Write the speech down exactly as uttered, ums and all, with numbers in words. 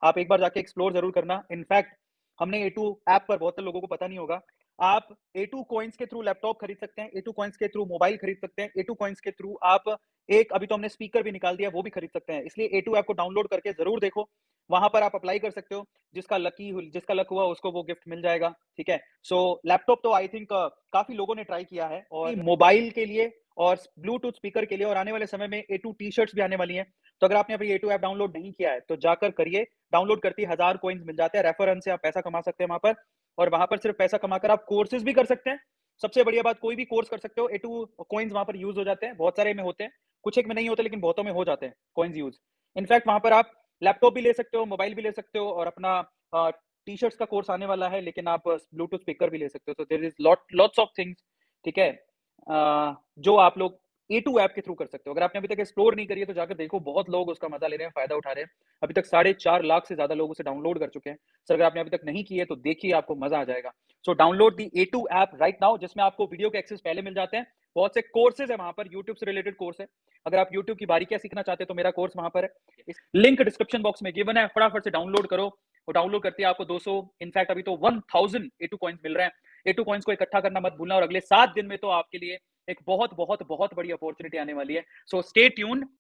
आप एक बार जाके एक्सप्लोर ज़रूर करना। इनफैक्ट हमने ए टू ऐप पर बहुत से लोगों को पता नहीं होगा, आप ए टू कॉइन्स के थ्रू लैपटॉप खरीद सकते हैं, ए टू कॉइन्स के थ्रू मोबाइल खरीद सकते हैं, ए टू कॉइन्स के थ्रू आप एक अभी तो हमने स्पीकर भी निकाल दिया, वो भी खरीद सकते हैं। इसलिए ए टू ऐप को डाउनलोड करके ज़रूर देखो, वहाँ पर आप अप्लाई कर सकते हो, जिसका लकी हु जिसका लक हुआ उसको वो गिफ्ट मिल जाएगा, ठीक है? सो लैपटॉप तो आई थिंक काफ़ी लोगों ने ट्राई किया है और मोबाइल के लिए और ब्लूटूथ स्पीकर के लिए और आने वाले समय में ए टू टी-शर्ट्स भी आने वाली हैं। तो अगर आपने अभी ए टू ऐप डाउनलोड नहीं किया है, तो जाकर करिए, डाउनलोड करते ही हज़ार कॉइन्स मिल जाते हैं, रेफरेंस से आप पैसा कमा सकते हैं वहाँ पर और वहाँ पर सिर्फ पैसा कमाकर आप कोर्सेज़ भी कर सकते हैं। सबसे बढ़िया बात कोई भी कोर्स कर सकते हो, ए टू कॉइन्स वहाँ पर यूज़ हो जाते हैं, बहुत सारे में होते हैं, कुछ एक में नहीं होते लेकिन बहुतों में हो जाते हैं कॉइन्स यूज़। इनफैक्ट वहाँ पर आप लैपटॉप भी ले सकते हो, मोबाइल भी ले सकते हो और अपना अ, टी-शर्ट्स का कोर्स आने वाला है, लेकिन आप ब्लूटूथ स्पीकर भी ले सकते हो। तो there is lot lots of things, ठीक है? अ, जो आप लोग ए टू ऐप के थ्रू कर सकते हो। अगर आपने अभी तक एक्सप्लोर नहीं करी है, तो जाकर देखो, बहुत लोग उसका मज़ा ले रहे हैं, फ़ायदा उठा रहे हैं। अभी तक साढ़े चार लाख से ज़्यादा लोग उसे डाउनलोड कर चुके हैं। सो अगर आपने अभी तक नहीं की है, तो देखिए आपको मज़ा आ जाएगा। So download the A two app right now, जिसमें आपको वीडियो के एक्सेस पहले मिल जाते हैं। बहुत से कोर्सेज़ हैं वहाँ पर, यूट्यूब से रिलेटेड कोर्स है। अगर आप यूट्यूब की बारीकियाँ सीखना चाहते हैं, तो मेरा कोर्स वहाँ पर है। इस लिंक डिस्क्रिप्शन बॉक्स में गिवन है, फटाफट से डाउनलोड करो। वो डाउनलोड करते ही आपको दो सौ इनफैक्ट अभी तो one thousand A two coins मिल रहे हैं। ए टू कॉइन्स को इकट्ठा करना मत भूलना और अगले सात दिन में तो आपके लिए एक बहुत, बहुत, बहुत बड़ी अपॉर्च्युनिटी आने वाली है। So stay tuned.